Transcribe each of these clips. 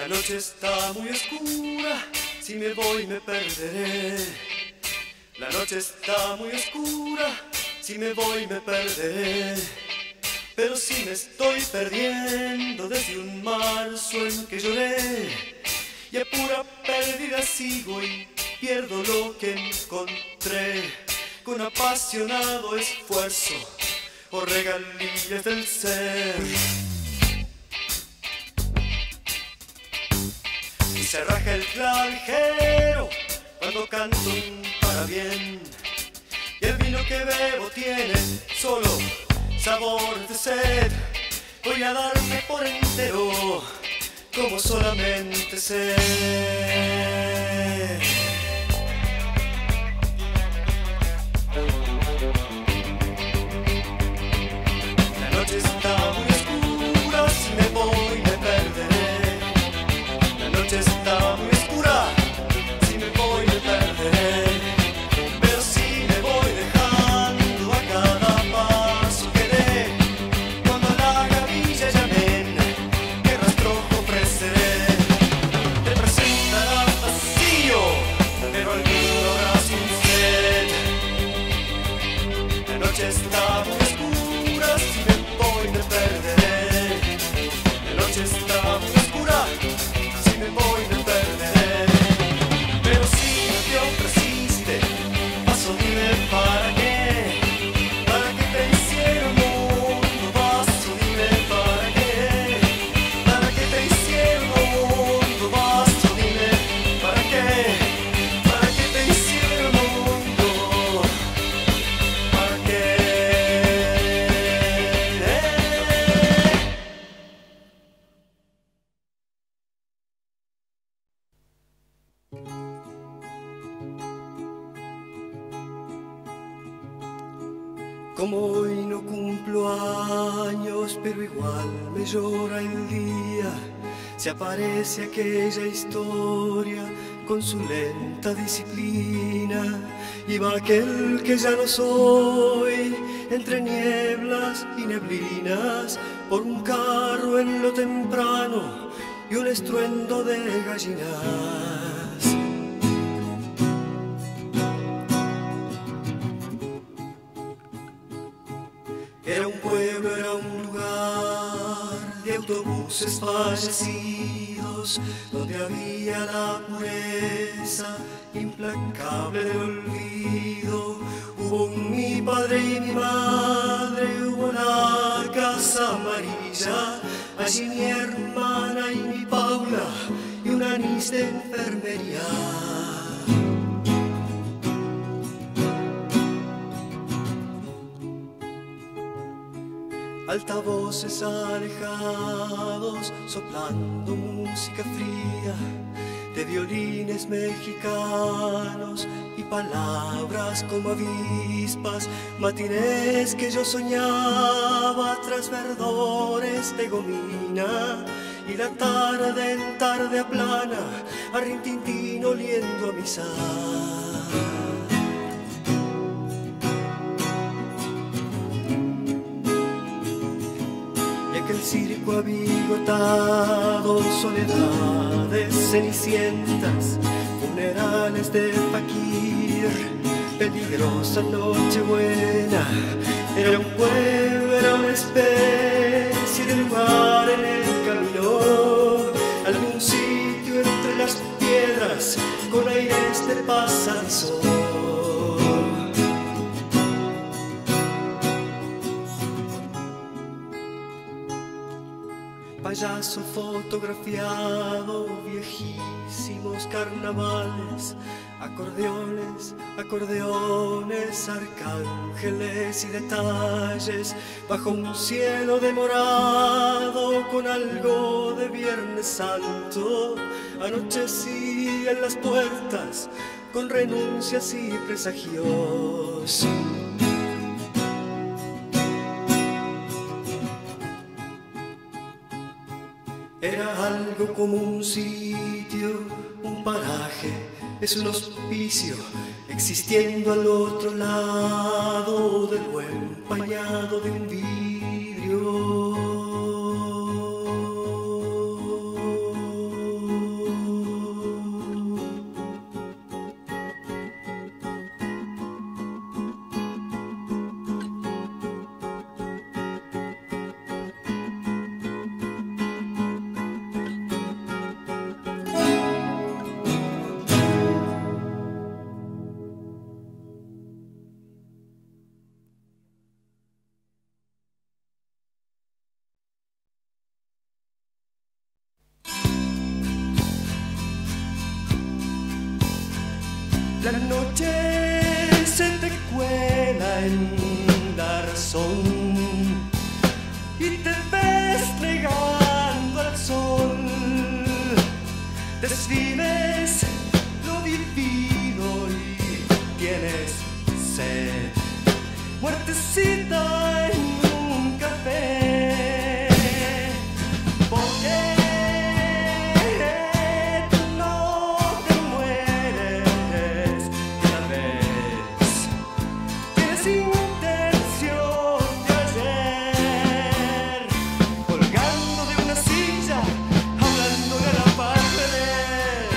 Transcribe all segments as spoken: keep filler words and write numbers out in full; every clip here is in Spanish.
La noche está muy oscura, si me voy me perderé. La noche está muy oscura, si me voy me perderé. Pero si me estoy perdiendo desde un marzo en que lloré, y a pura pérdida sigo y pierdo lo que encontré, con apasionado esfuerzo o regalías del ser. Y se raja el clavijero cuando canto un parabién, y el vino que bebo tiene solo sabor de sed. Voy a darme por entero como solamente sé. La noche está muy oscura, si me voy me perderé. La noche está muy oscura, si me voy me perderé. Pero si me voy dejando a cada paso que dé, cuando a la gavilla llamen, ¿qué rastrojo ofreceré? Te presentarás vacío, pero alguno habrá sin sed. La noche está muy oscura, si me voy me perderé. La noche está muy oscura, si me voy me perderé. Pero si no te ofreciste, paso dime para qué. ¿Para qué te hicieron mundo? Paso dime para qué. ¿Para qué te hicieron mundo? Paso dime para qué. ¿Para qué te hicieron mundo? ¿Para qué? Como hoy no cumplo años, pero igual me llora el día. Se aparece aquella historia con su lenta disciplina, y va aquel que ya no soy, entre nieblas y neblinas, por un carro en lo temprano y un estruendo de gallinas. Era un pueblo, era un lugar de autobuses fallecidos, donde había la pureza implacable del olvido. Hubo un mi padre y mi madre, hubo una casa amarilla, allí mi hermana y mi Paula, y un anís de enfermería. Altavoces alejados soplando música fría de violines mexicanos y palabras como avispas, matinés que yo soñaba tras verdores de gomina, y la tarde en tarde aplana a rintintín oliendo a misa. El circo abigotado, soledades cenicientas, funerales de faquir, peligrosa nochebuena. Era un pueblo, era una especie de lugar en el camino, algún sitio entre las piedras con aires de pasadizo. Payaso fotografiado, viejísimos carnavales, acordeones, acordeones, arcángeles y detalles, bajo un cielo de morado con algo de Viernes Santo. Anochecían las puertas con renuncias y presagios. Era algo como un sitio, un paraje, es un hospicio, existiendo al otro lado del buen pañado de un vidrio. La noche se te cuela en la razón y te ves negando al sol. Desvives lo vivido y tienes sed. Muertecita en un café. ¿Por qué tú no te mueres de una vez? Tienes intención de ayer, colgando de una silla, hablándole a la pared.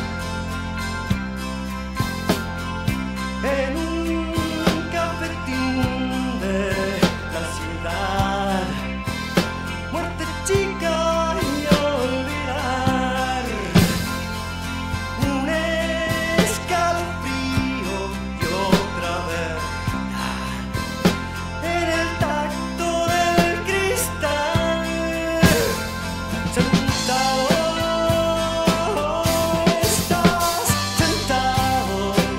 En un chica y olvidar un escalofrío y otra verdad en el tacto del cristal. Sentado estás, sentado,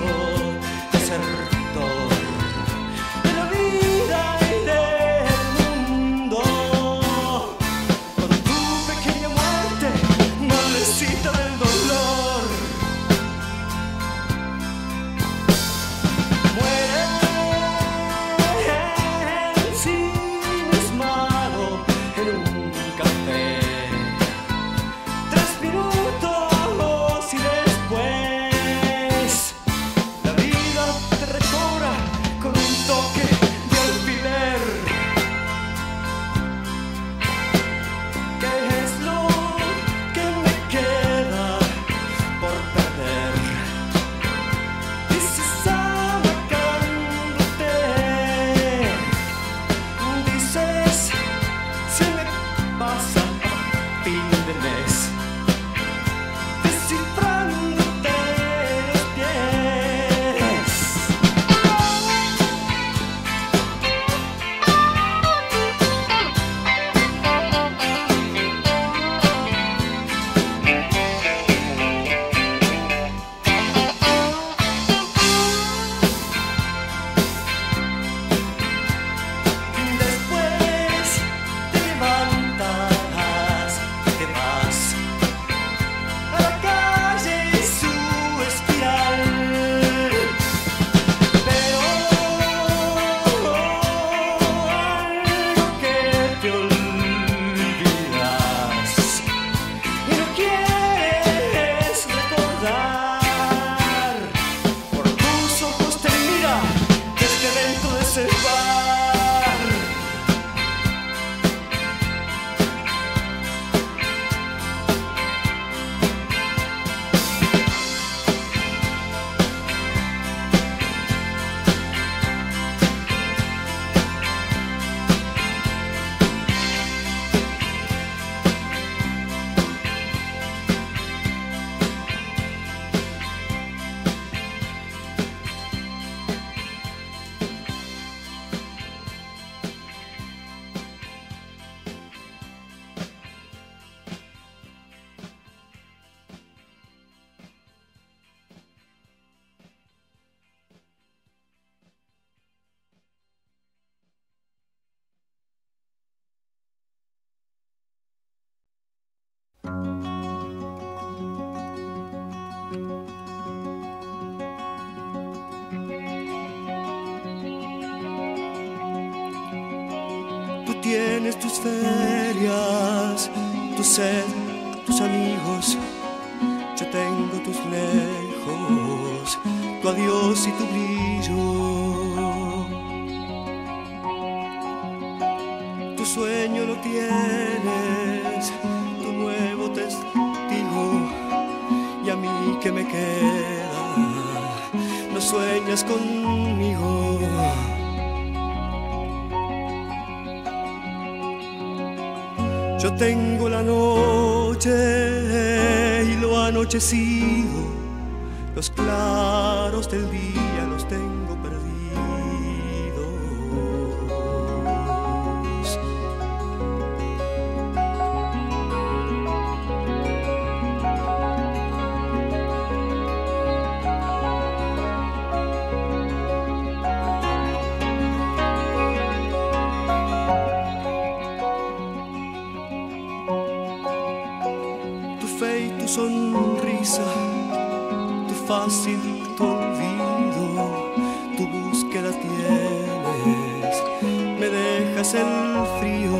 desertor de la vida y del mundo. Necesita del dolor. Muere ensimismado en un café. Tres minutos y después la vida te recobra con un toque de alfiler. ¿Qué es lo que me queda por perder? Dices amacándote, dices se me pasa a fin de mes, descifrándote los pies. Después te levantas y te vas a la calle y su espiral. Pero algo que te olvidas y no quieres recordar, por tus ojos te mira desde dentro de ese bar. Tú tienes tus ferias, tu sed, tus amigos. Yo tengo tus lejos, tu adiós y tu brillo. Tu sueño lo tienes, tu nuevo testigo. Y a mí que me queda, no sueñas conmigo. Yo tengo la noche y lo anochecido, los claros del día los tengo perdidos. fácil tu olvido, tu búsqueda tienes, me dejas el frío.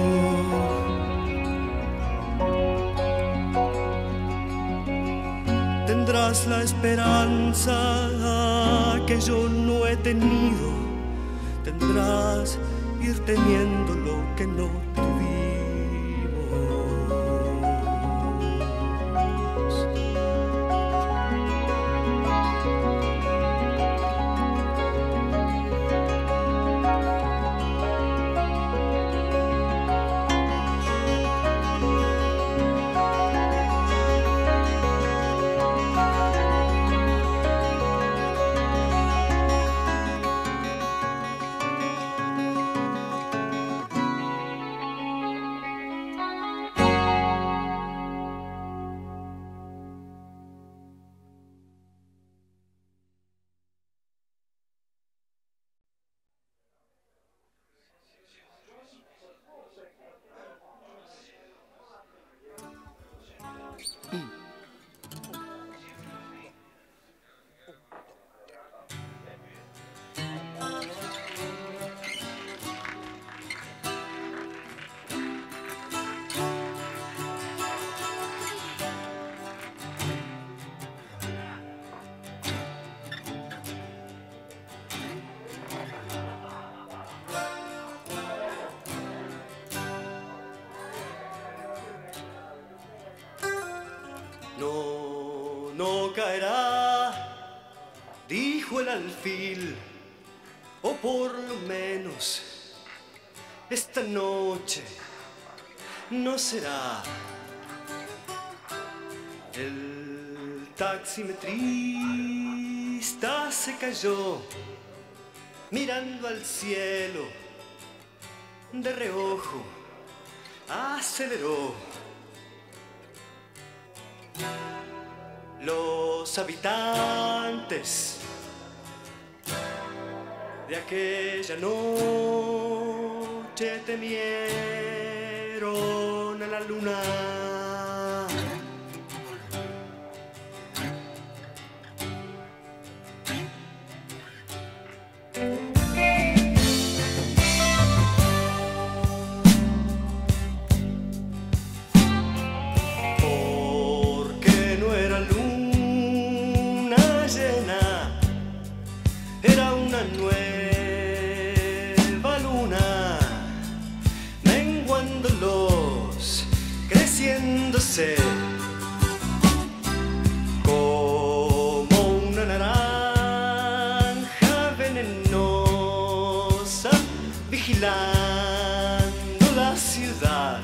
Tendrás la esperanza que yo no he tenido, tendrás ir teniendo lo que no tuvimos. No, no caerá, dijo el alfil, o por lo menos esta noche no será. El taximetrista se cayó mirando al cielo, de reojo aceleró. Los habitantes de aquella noche temieron a la luna. Nueva luna, menguando los, creciéndose como una naranja venenosa, vigilando la ciudad.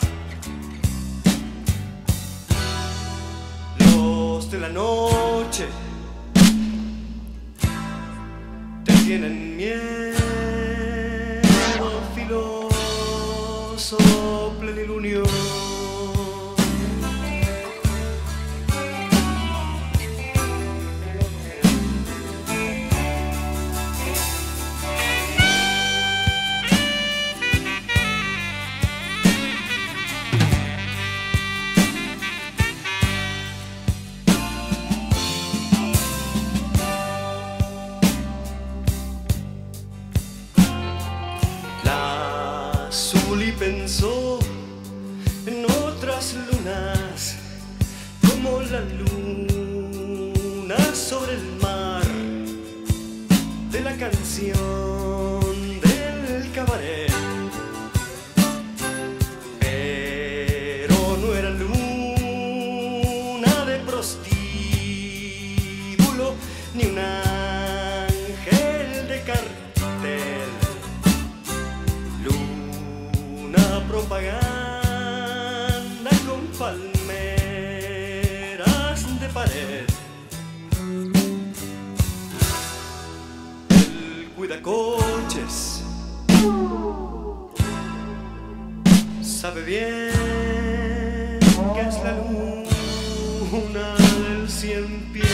Los de la noche tienen miedo, filoso plenilunio. Pensó en otras lunas, como la luna sobre el mar de la canción del cabaret. Pero no era luna de prostíbulo, ni un ángel de cartel. Propaganda con palmeras de pared. El cuidacoches sabe bien que es la luna del cien pies.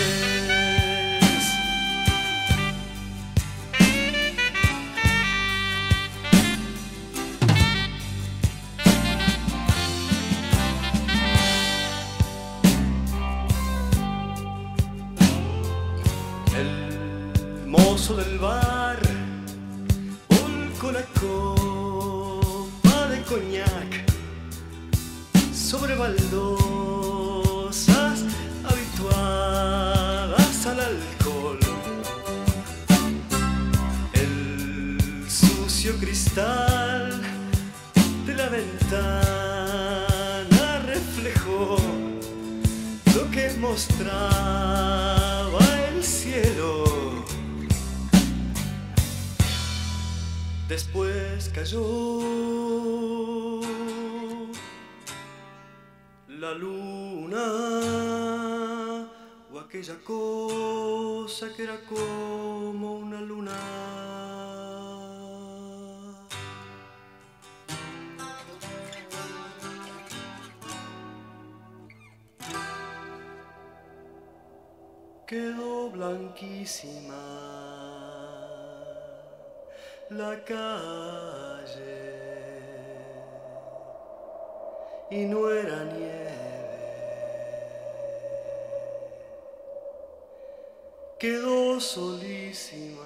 mozo del bar volcó la copa de coñac sobre baldosas habituadas al alcohol. El sucio cristal de la ventana reflejó lo que mostraba el cielo. Después cayó la luna o aquella cosa que era como una luna. Quedó blanquísima la calle y no era nieve. Quedó solísima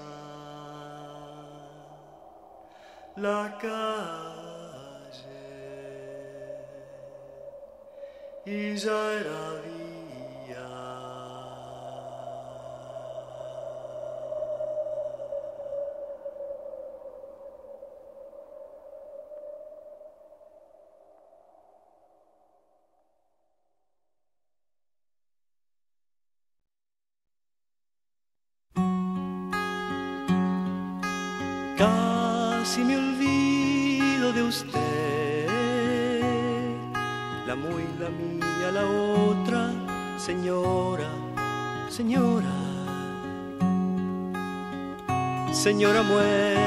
la calle y ya era día. Casi me olvido de usted, la muy, la mía, la otra, señora, señora, señora muerte.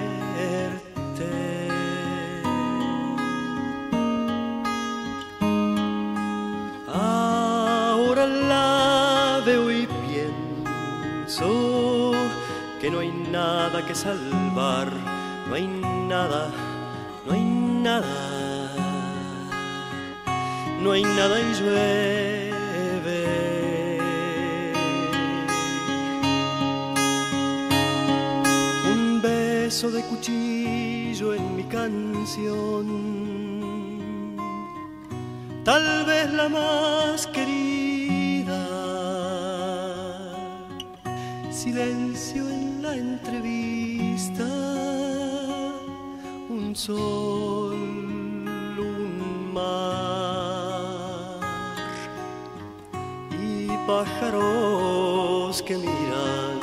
Ahora la veo y pienso que no hay nada que salvar, no hay nada, no hay nada, no hay nada y llueve. Un beso de cuchillo en mi canción, tal vez la más querida. Silencio en la entrevista, un sol, un mar y pájaros que miran.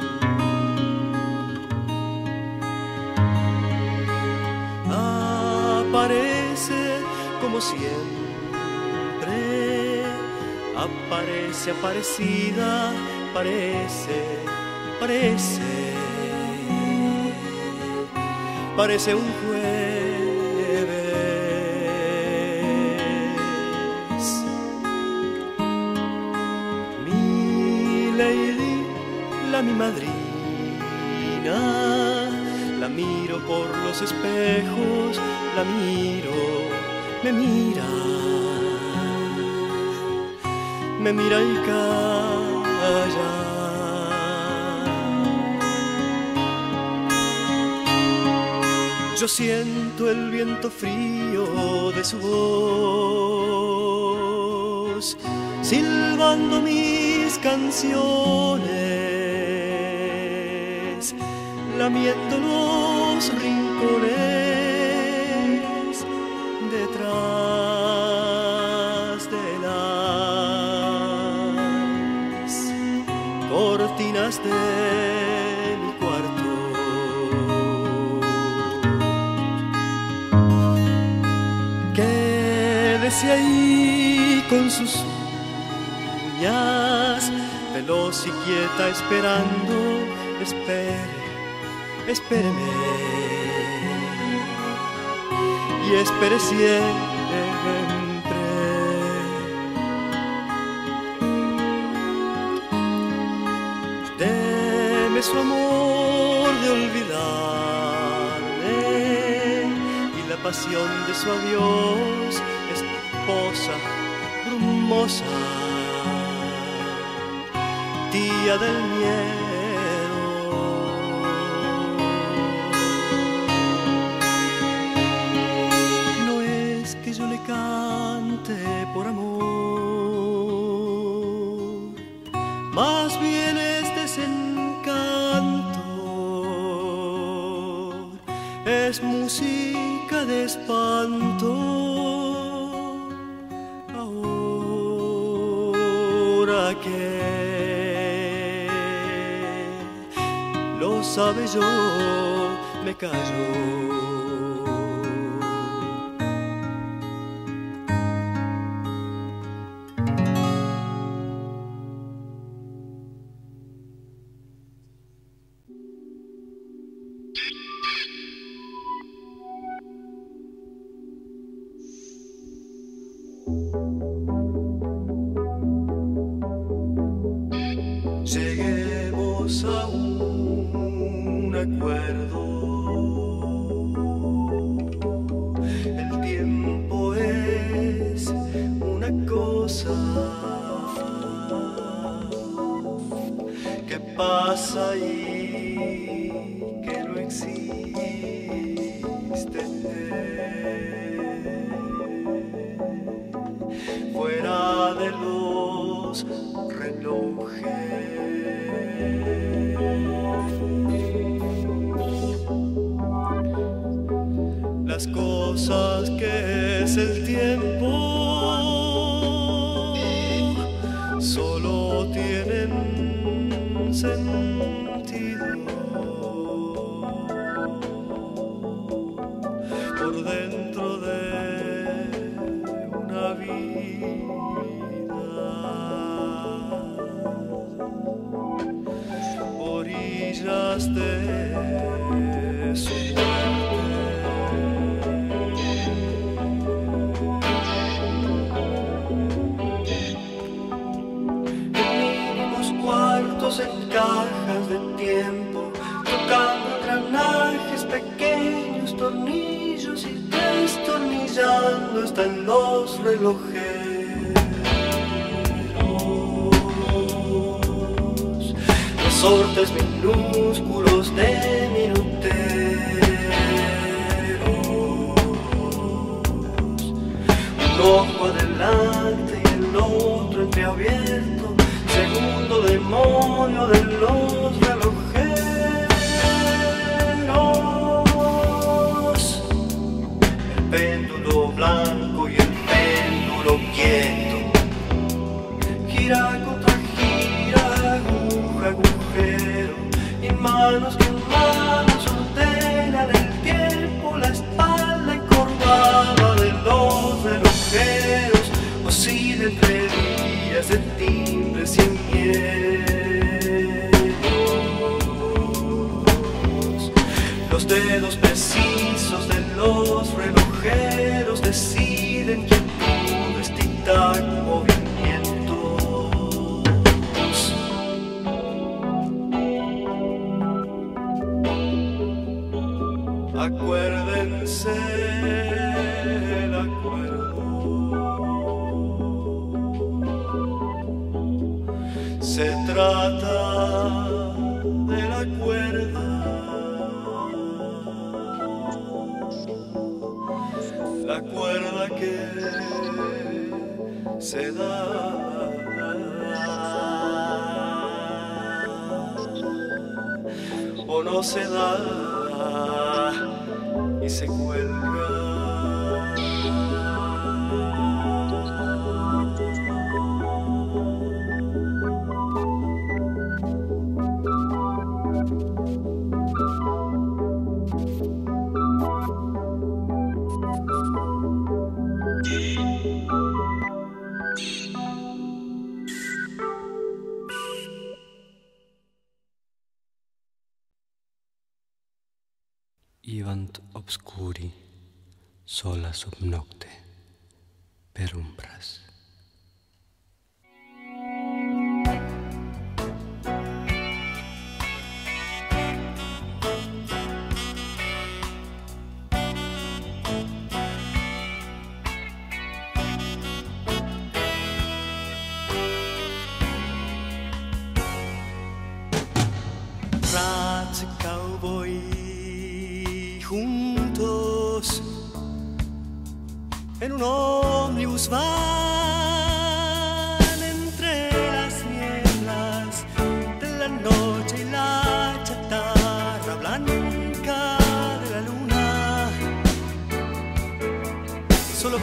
Aparece como siempre, aparece aparecida, parece, parece, parece un jueves. Mi lady, la mi madrina, la miro por los espejos, la miro, me mira, me mira y calla. Yo siento el viento frío de su voz, silbando mis canciones, lamiendo los rincones detrás de las cortinas de mi cuarto. Quédese ahí con sus uñas, veloz y quieta esperando, espere, espéreme y espere siempre. Deme su amor de olvidarme y la pasión de su adiós, esposa brumosa, tía del miedo. por amor, más bien es desencanto, es música de espanto. Ahora que lo sabe, yo me callo. Lleguemos a un acuerdo. El tiempo es una cosa que pasa y que no existe. Fuera de los relojes, las cosas que es el tiempo solo tienen sentido por dentro de una vida, orillas de su en cajas de tiempo, tocando engranajes pequeños, tornillos y destornillando están los relojeros, resortes minúsculos de minuteros, un ojo adelante y el otro entreabierto, segundo demonio de los relojeros, el péndulo blanco y el péndulo quieto, gira contra gira, aguja, agujero, y manos que en manos ordenan el tiempo, la espalda encorvada de los relojeros, oscila entre días de timbres y miedos. Los dedos precisos de los relojeros deciden quién pudo estitar movimientos. Acuérdense el acuerdo. Se trata de la cuerda, la cuerda que se da o no se da y se cuelga. Ivant obscuri, sola sub nocte, per umbras. Rats cowboy juntos en un ómnibus van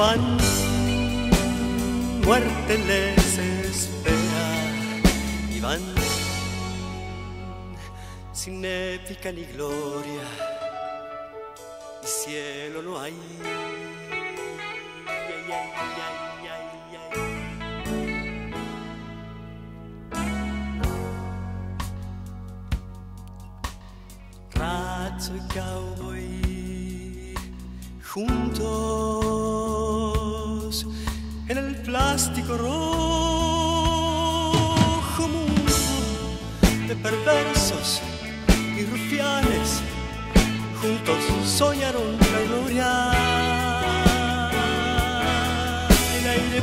van, muerte les espera y van sin épica ni gloria y cielo no hay. Ay, ay, ay, ay, ay. Razzo y cowboy juntos en el plástico rojo mundo de perversos y rufianes, juntos soñaron la gloria, el aire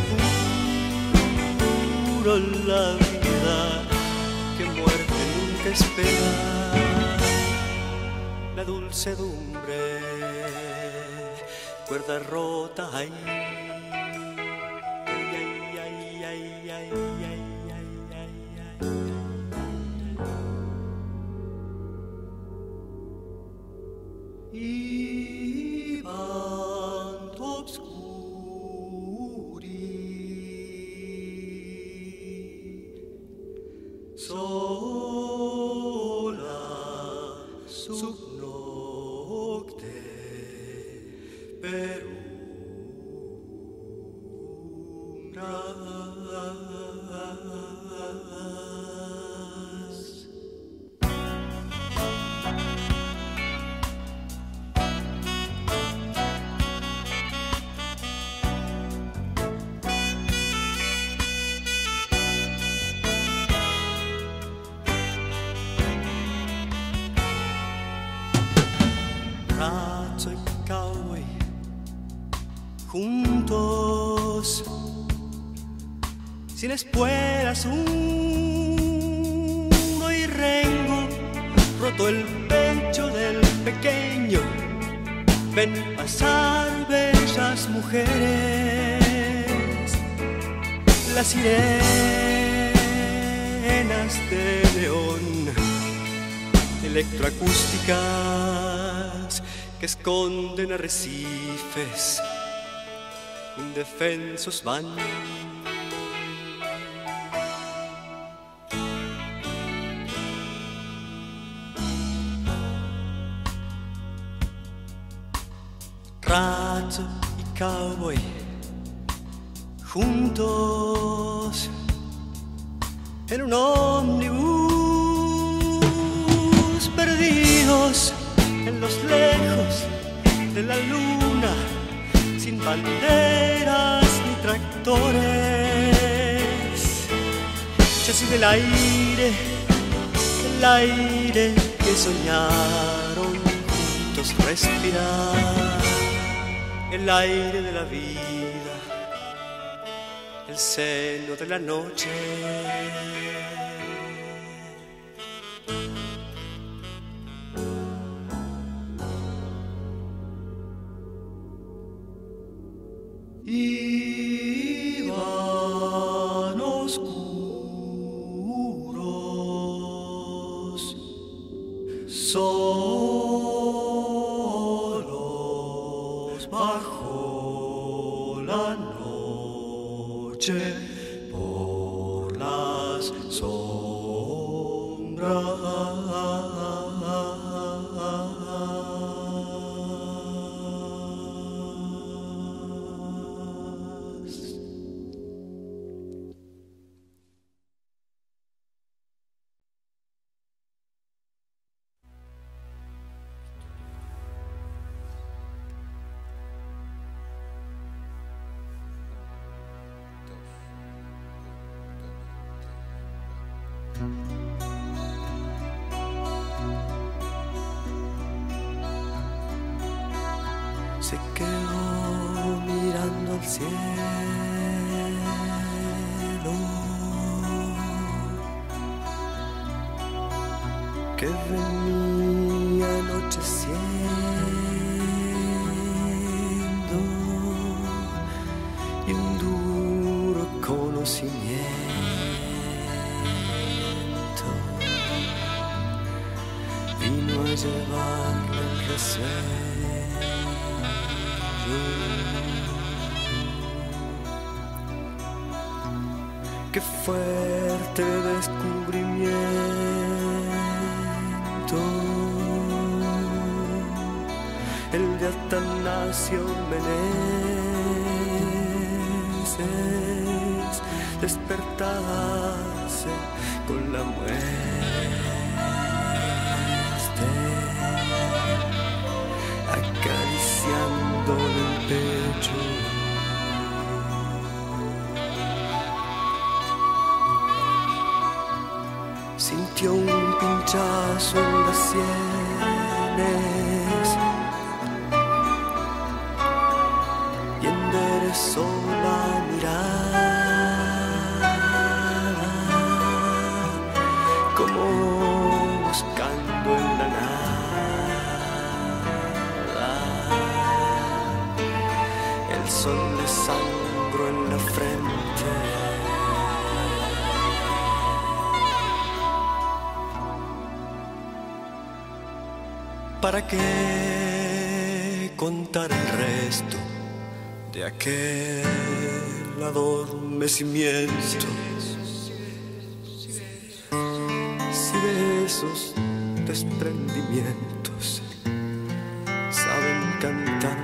puro, la vida que muerte nunca espera, la dulcedumbre, cuerda rota, ay, ay, ay, ay, ay, ay, ay, ay, ay, ay. Y vanto obscuri sola sub nocte per umbras. Razzo y cowboy juntos, sin espuelas uno y rengo, roto el pecho del pequeño, ven pasar bellas mujeres, las sirenas de león, electroacústicas que esconden arrecifes, indefensos van. Razzo y cowboy juntos en un ómnibus, perdidos en los lejos de la luna, sin banderas ni tractores, chasis del aire, el aire que soñaron juntos respirar, el aire de la vida, el seno de la noche. Iban oscuros, solos bajo la noche, por las sombras. Se quedó mirando al cielo, que venía anocheciendo, y un duro conocimiento vino a llevarle el resuello. Qué fuerte descubrimiento el de Atanasio Meneses, despertarse con la muerte, acariciando el pecho. Sintió un pinchazo en las sienes y enderezó la mirada, como buscando en la nada. El sol le sangró en la frente. ¿Para qué contar el resto de aquel adormecimiento? Si de esos desprendimientos saben cantar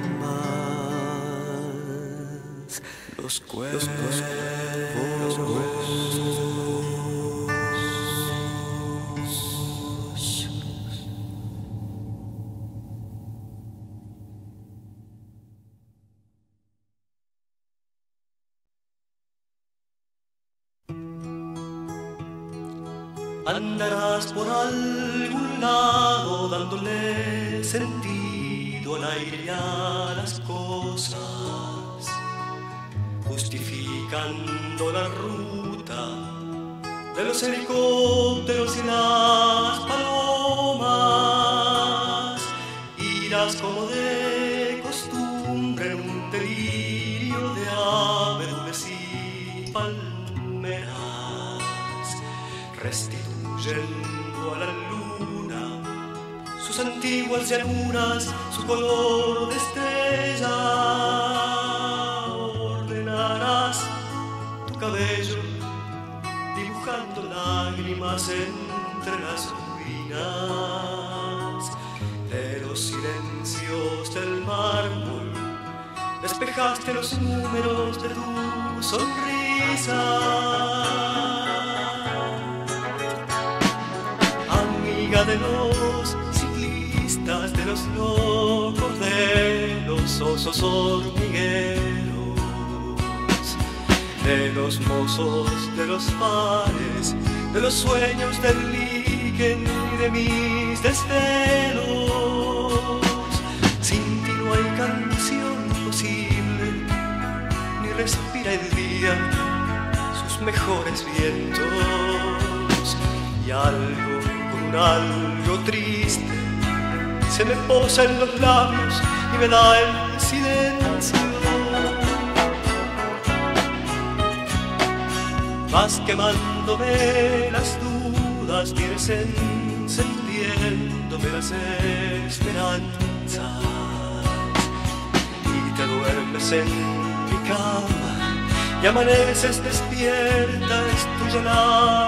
más los cuervos, los cuervos. Andarás por algún lado dándole sentido al aire y a las cosas, justificando la ruta de los helicópteros y las palomas. Irás como de costumbre en un delirio de abedules y palmeras, restituyendo a la luna sus antiguas llanuras, su color de estrella. Ordenarás tu cabello dibujando lágrimas entre las ruinas de los silencios del mármol. Despejaste los números de tu sonrisa. De los ciclistas, de los locos, de los osos hormigueros, de los mozos, de los bares, de los sueños del líquen y de mis desvelos. Sin ti no hay canción posible, ni respira el día sus mejores vientos, y algo algo triste se me posa en los labios y me da el silencio. Vas quemándome las dudas, vienes encendiéndome las esperanzas, y te duermes en mi cama y amaneces despierta, es tuya la